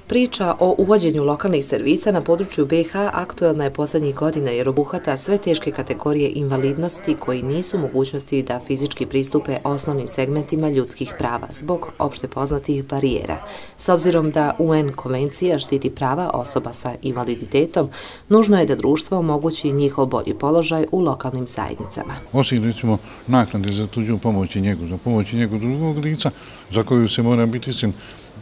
Priča o uvođenju lokalnih servisa na području BiH aktuelna je posljednjih godina jer obuhvata sve teške kategorije invalidnosti koji nisu u mogućnosti da fizički pristupe osnovnim segmentima ljudskih prava zbog opšte poznatih barijera. S obzirom da UN konvencija štiti prava osoba sa invaliditetom, nužno je da društvo omogući njihov bolji položaj u lokalnim zajednicama. Osim, recimo, naknade za tuđu pomoć i njegu, za pomoć i njegu drugog lica, za koju se mora biti iskren.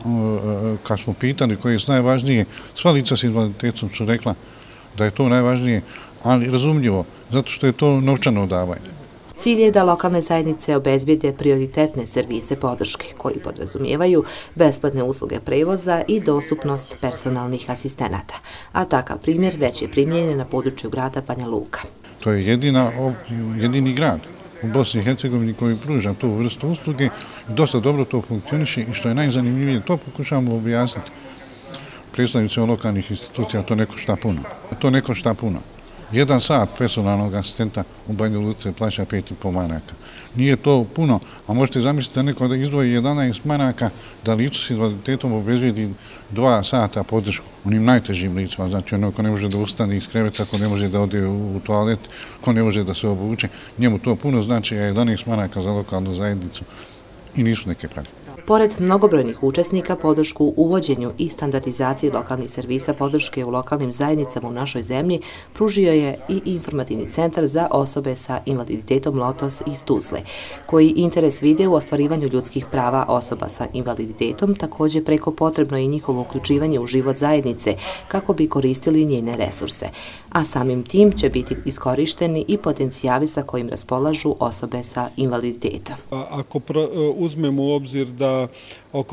Kad smo pitali koje je najvažnije, sva lica s invaliditetom su rekla da je to najvažnije, ali razumljivo, zato što je to novčano davanje. Cilj je da lokalne zajednice obezbijede prioritetne servise podrške koji podrazumijevaju besplatne usluge prevoza i dostupnost personalnih asistenata, a takav primjer već je primijenjen na području grada Banja Luka. To je jedini grad u Bosni i Hercegovini koji pruža tu vrstu usluge, dosta dobro to funkcioniše i što je najzanimljivije, to pokušavamo objasniti. Predstavnicima lokalnih institucija to ne košta puno. To ne košta puno. 1 sat personalnog asistenta u Banja Luci plaća 5,5 maraka. Nije to puno, a možete zamisliti da neko da izdvoji 11 maraka da licu s invaliditetom obezbijedi 2 sata podršku onim najtežim licima, znači ono ko ne može da ustane iz kreveta, ko ne može da ode u toalet, ko ne može da se obuče, njemu to puno znači, a 11 maraka za lokalnu zajednicu i nisu neke pare. Pored mnogobrojnih učesnika, podršku u uvođenju i standardizaciji lokalnih servisa podrške u lokalnim zajednicama u našoj zemlji pružio je i informativni centar za osobe sa invaliditetom Lotos iz Tuzle, koji interes vide u ostvarivanju ljudskih prava osoba sa invaliditetom, također preko potrebno i njihovo uključivanje u život zajednice kako bi koristili njene resurse, a samim tim će biti iskorišteni i potencijali sa kojim raspolažu osobe sa invaliditetom. Ako uzmemo u obzir da oko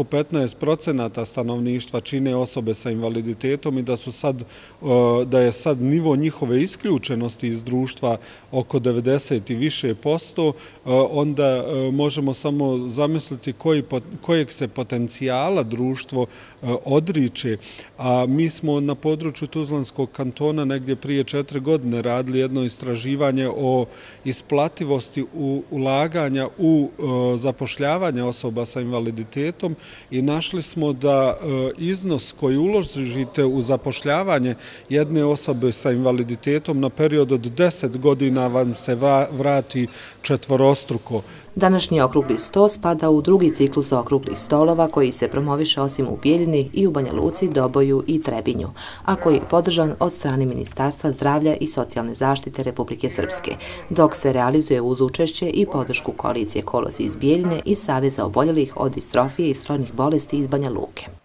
15% stanovništva čine osobe sa invaliditetom i da je sad nivo njihove isključenosti iz društva oko 90 i više %, onda možemo samo zamisliti kojeg se potencijala društvo odriče. A mi smo na području Tuzlanskog kantona negdje prije 4 godine radili jedno istraživanje o isplativosti ulaganja u zapošljavanje osoba sa invaliditetom i našli smo da iznos koji uložite u zapošljavanje jedne osobe sa invaliditetom na period od 10 godina vam se vrati četvorostruko. Današnji okrugli sto spada u drugi ciklus okruglih stolova koji se promoviše osim u Bijeljini i u Banja Luci, Doboju i Trebinju, a koji je podržan od strane Ministarstva zdravlja i socijalne zaštite Republike Srpske, dok se realizuje uz učešće i podršku koalicije Kolosi iz Bijeljine i Saveza oboljelih od distrofije i srodnih bolesti iz Banja Luke.